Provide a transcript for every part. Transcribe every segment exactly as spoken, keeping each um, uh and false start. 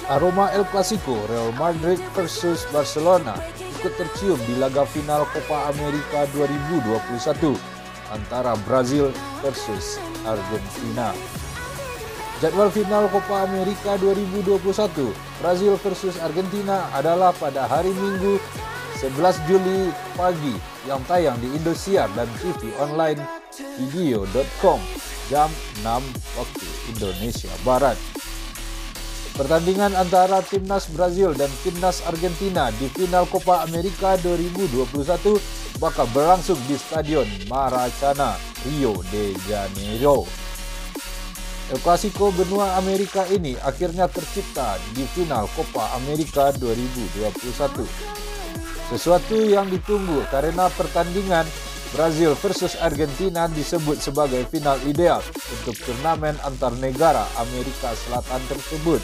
Aroma El Clasico Real Madrid versus Barcelona ikut tercium di laga final Copa America dua ribu dua puluh satu antara Brazil versus Argentina. Jadwal final Copa America dua ribu dua puluh satu Brazil versus Argentina adalah pada hari Minggu sebelas Juli pagi yang tayang di Indosiar dan T V online video dot com jam enam waktu Indonesia Barat. Pertandingan antara timnas Brazil dan timnas Argentina di final Copa America dua ribu dua puluh satu bakal berlangsung di Stadion Maracana, Rio de Janeiro. El Clasico benua Amerika ini akhirnya tercipta di final Copa America dua ribu dua puluh satu. Sesuatu yang ditunggu karena pertandingan Brazil versus Argentina disebut sebagai final ideal untuk turnamen antar negara Amerika Selatan tersebut.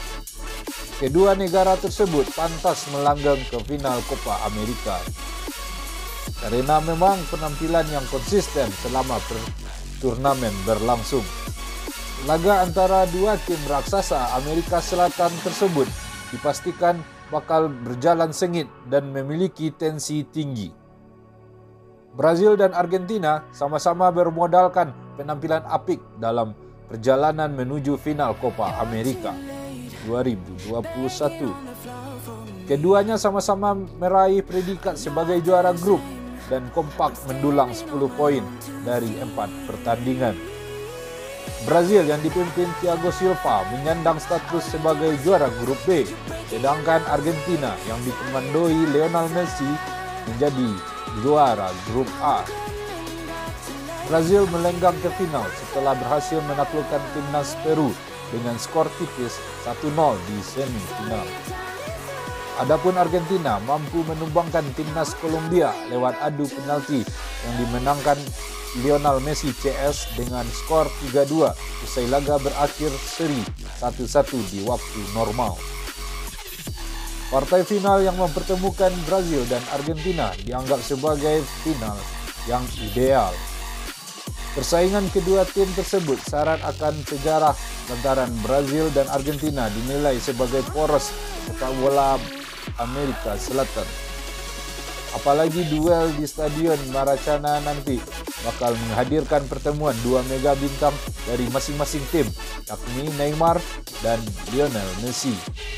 Kedua negara tersebut pantas melanggang ke final Copa America karena memang penampilan yang konsisten selama turnamen berlangsung. Laga antara dua tim raksasa Amerika Selatan tersebut dipastikan bakal berjalan sengit dan memiliki tensi tinggi. Brazil dan Argentina sama-sama bermodalkan penampilan apik dalam perjalanan menuju final Copa America dua ribu dua puluh satu. Keduanya sama-sama meraih predikat sebagai juara grup dan kompak mendulang sepuluh poin dari empat pertandingan. Brazil yang dipimpin Thiago Silva menyandang status sebagai juara grup B, sedangkan Argentina yang dikomandoi Lionel Messi menjadi juara grup A. Brazil melenggang ke final setelah berhasil menaklukkan timnas Peru dengan skor tipis satu nol di semifinal. Adapun Argentina mampu menumbangkan timnas Kolombia lewat adu penalti yang dimenangkan Lionel Messi C S dengan skor tiga dua usai laga berakhir seri satu satu di waktu normal. Partai final yang mempertemukan Brazil dan Argentina dianggap sebagai final yang ideal. Persaingan kedua tim tersebut syarat akan sejarah lantaran Brazil dan Argentina dinilai sebagai poros sepak bola Amerika Selatan. Apalagi duel di Stadion Maracana nanti bakal menghadirkan pertemuan dua mega bintang dari masing-masing tim, yakni Neymar dan Lionel Messi.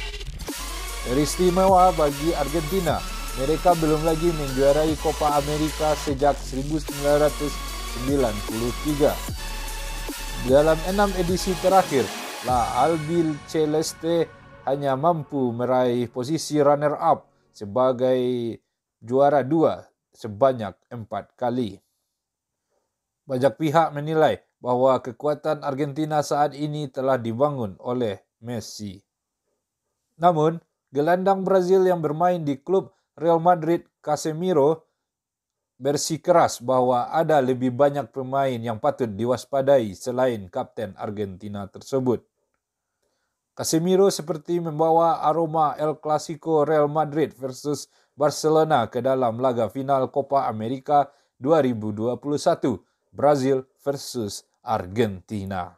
Teristimewa bagi Argentina, mereka belum lagi menjuarai Copa America sejak seribu sembilan ratus sembilan puluh tiga. Dalam enam edisi terakhir, La Albiceleste hanya mampu meraih posisi runner-up sebagai juara dua sebanyak empat kali. Banyak pihak menilai bahwa kekuatan Argentina saat ini telah dibangun oleh Messi. Namun, gelandang Brazil yang bermain di klub Real Madrid, Casemiro, bersikeras bahwa ada lebih banyak pemain yang patut diwaspadai selain kapten Argentina tersebut. Casemiro seperti membawa aroma El Clasico Real Madrid versus Barcelona ke dalam laga final Copa America dua ribu dua puluh satu, Brazil versus Argentina.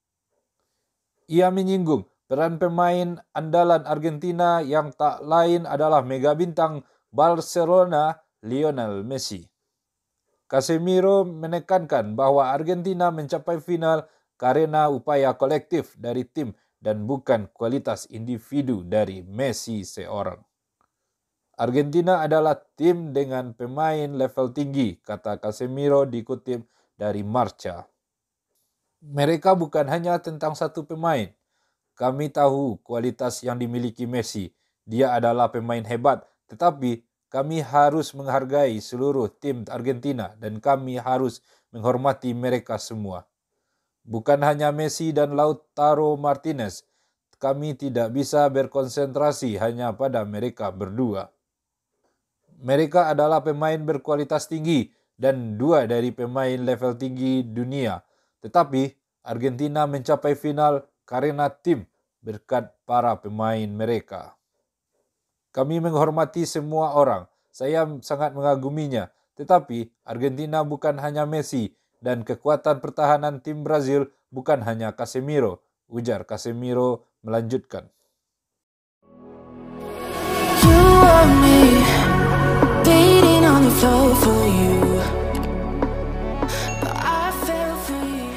Ia menyinggung peran pemain andalan Argentina yang tak lain adalah mega bintang Barcelona, Lionel Messi. Casemiro menekankan bahwa Argentina mencapai final karena upaya kolektif dari tim dan bukan kualitas individu dari Messi seorang. Argentina adalah tim dengan pemain level tinggi, kata Casemiro dikutip dari Marca. Mereka bukan hanya tentang satu pemain. Kami tahu kualitas yang dimiliki Messi. Dia adalah pemain hebat, tetapi kami harus menghargai seluruh tim Argentina dan kami harus menghormati mereka semua. Bukan hanya Messi dan Lautaro Martinez, kami tidak bisa berkonsentrasi hanya pada mereka berdua. Mereka adalah pemain berkualitas tinggi dan dua dari pemain level tinggi dunia. Tetapi Argentina mencapai final karena tim berkat para pemain mereka. Kami menghormati semua orang. Saya sangat mengaguminya. Tetapi Argentina bukan hanya Messi dan kekuatan pertahanan tim Brazil bukan hanya Casemiro, ujar Casemiro melanjutkan. want me, beating on the floor for you. But I fell free.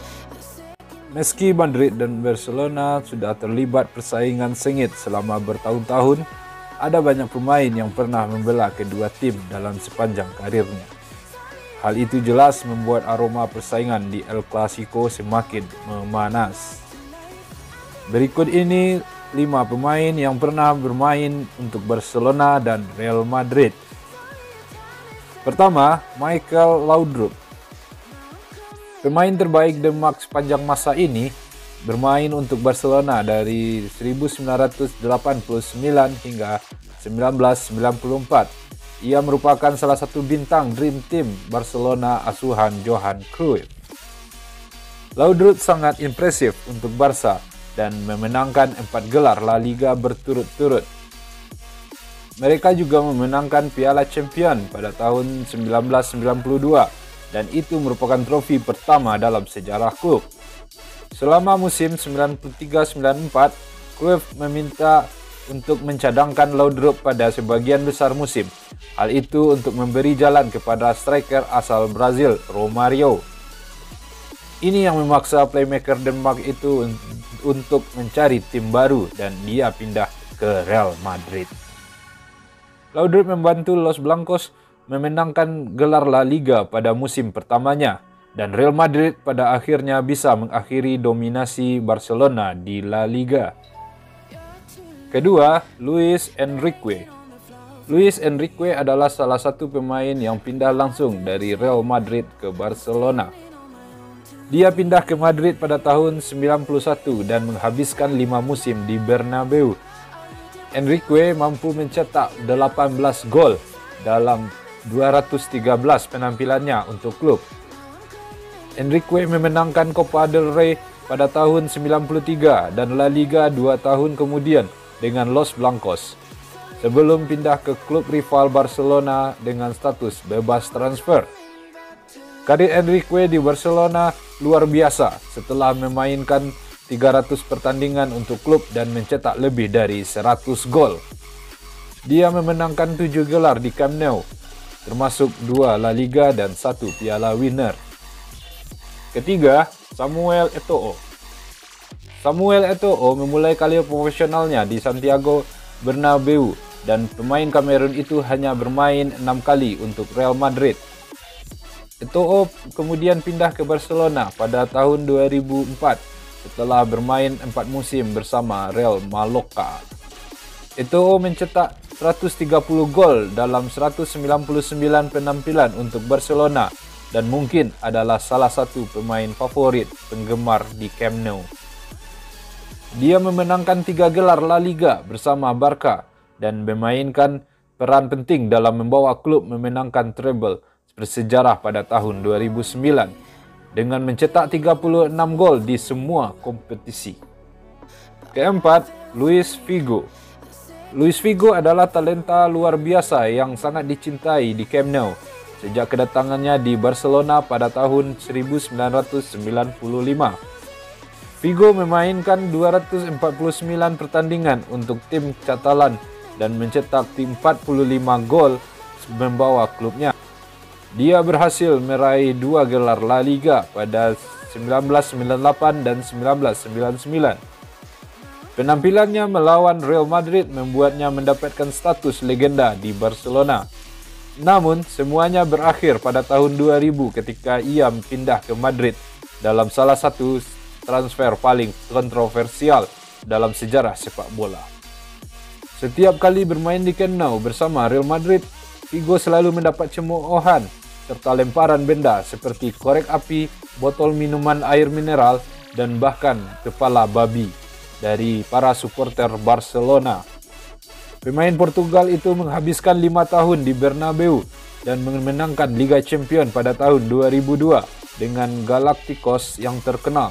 Meski Madrid dan Barcelona sudah terlibat persaingan sengit selama bertahun-tahun, ada banyak pemain yang pernah membela kedua tim dalam sepanjang karirnya. Hal itu jelas membuat aroma persaingan di El Clasico semakin memanas. Berikut ini lima pemain yang pernah bermain untuk Barcelona dan Real Madrid. Pertama, Michael Laudrup. Pemain terbaik Denmark sepanjang masa ini bermain untuk Barcelona dari seribu sembilan ratus delapan puluh sembilan hingga seribu sembilan ratus sembilan puluh empat. Ia merupakan salah satu bintang Dream Team Barcelona asuhan Johan Cruyff. Laudrup sangat impresif untuk Barca dan memenangkan empat gelar La Liga berturut-turut. Mereka juga memenangkan Piala Champions pada tahun seribu sembilan ratus sembilan puluh dua dan itu merupakan trofi pertama dalam sejarah klub. Selama musim sembilan puluh tiga sembilan puluh empat, Cruyff meminta untuk mencadangkan Laudrup pada sebagian besar musim. Hal itu untuk memberi jalan kepada striker asal Brazil, Romario. Ini yang memaksa playmaker Denmark itu untuk mencari tim baru dan dia pindah ke Real Madrid. Laudrup membantu Los Blancos memenangkan gelar La Liga pada musim pertamanya dan Real Madrid pada akhirnya bisa mengakhiri dominasi Barcelona di La Liga. Kedua, Luis Enrique. Luis Enrique adalah salah satu pemain yang pindah langsung dari Real Madrid ke Barcelona. Dia pindah ke Madrid pada tahun sembilan puluh satu dan menghabiskan lima musim di Bernabeu. Enrique mampu mencetak delapan belas gol dalam dua ratus tiga belas penampilannya untuk klub. Enrique memenangkan Copa del Rey pada tahun sembilan puluh tiga dan La Liga dua tahun kemudian dengan Los Blancos, sebelum pindah ke klub rival Barcelona dengan status bebas transfer. Karir Enrique di Barcelona luar biasa setelah memainkan tiga ratus pertandingan untuk klub dan mencetak lebih dari seratus gol. Dia memenangkan tujuh gelar di Camp Nou, termasuk dua La Liga dan satu Piala Winner. Ketiga, Samuel Eto'o. Samuel Eto'o memulai karir profesionalnya di Santiago Bernabeu dan pemain Kamerun itu hanya bermain enam kali untuk Real Madrid. Eto'o kemudian pindah ke Barcelona pada tahun dua ribu empat setelah bermain empat musim bersama Real Mallorca. Eto'o mencetak seratus tiga puluh gol dalam seratus sembilan puluh sembilan penampilan untuk Barcelona dan mungkin adalah salah satu pemain favorit penggemar di Camp Nou. Dia memenangkan tiga gelar La Liga bersama Barca dan memainkan peran penting dalam membawa klub memenangkan treble bersejarah pada tahun dua ribu sembilan dengan mencetak tiga puluh enam gol di semua kompetisi. Keempat, Luis Figo. Luis Figo adalah talenta luar biasa yang sangat dicintai di Camp Nou sejak kedatangannya di Barcelona pada tahun seribu sembilan ratus sembilan puluh lima. Figo memainkan dua ratus empat puluh sembilan pertandingan untuk tim Catalan dan mencetak empat puluh lima gol membawa klubnya. Dia berhasil meraih dua gelar La Liga pada seribu sembilan ratus sembilan puluh delapan dan seribu sembilan ratus sembilan puluh sembilan. Penampilannya melawan Real Madrid membuatnya mendapatkan status legenda di Barcelona. Namun, semuanya berakhir pada tahun dua ribu ketika ia pindah ke Madrid dalam salah satu transfer paling kontroversial dalam sejarah sepak bola. Setiap kali bermain di Camp Nou bersama Real Madrid, Figo selalu mendapat cemoohan serta lemparan benda seperti korek api, botol minuman air mineral, dan bahkan kepala babi dari para supporter Barcelona. Pemain Portugal itu menghabiskan lima tahun di Bernabeu dan memenangkan Liga Champions pada tahun dua ribu dua dengan Galacticos yang terkenal.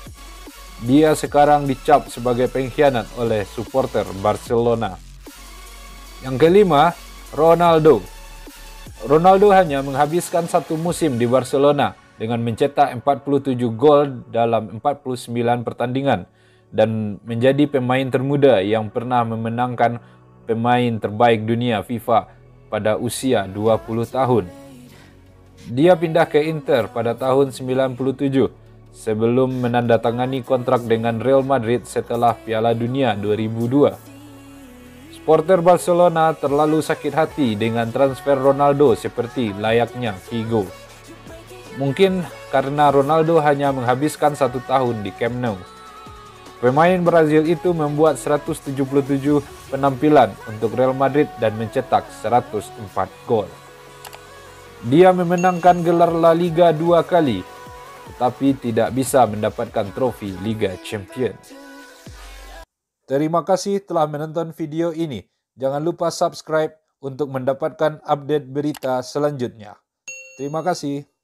Dia sekarang dicap sebagai pengkhianat oleh supporter Barcelona. Yang kelima, Ronaldo. Ronaldo hanya menghabiskan satu musim di Barcelona dengan mencetak empat puluh tujuh gol dalam empat puluh sembilan pertandingan dan menjadi pemain termuda yang pernah memenangkan pemain terbaik dunia FIFA pada usia dua puluh tahun. Dia pindah ke Inter pada tahun sembilan puluh tujuh sebelum menandatangani kontrak dengan Real Madrid setelah Piala Dunia dua ribu dua. Supporter Barcelona terlalu sakit hati dengan transfer Ronaldo seperti layaknya Figo. Mungkin karena Ronaldo hanya menghabiskan satu tahun di Camp Nou. Pemain Brazil itu membuat seratus tujuh puluh tujuh penampilan untuk Real Madrid dan mencetak seratus empat gol. Dia memenangkan gelar La Liga dua kali, tetapi tidak bisa mendapatkan trofi Liga Champions. Terima kasih telah menonton video ini. Jangan lupa subscribe untuk mendapatkan update berita selanjutnya. Terima kasih.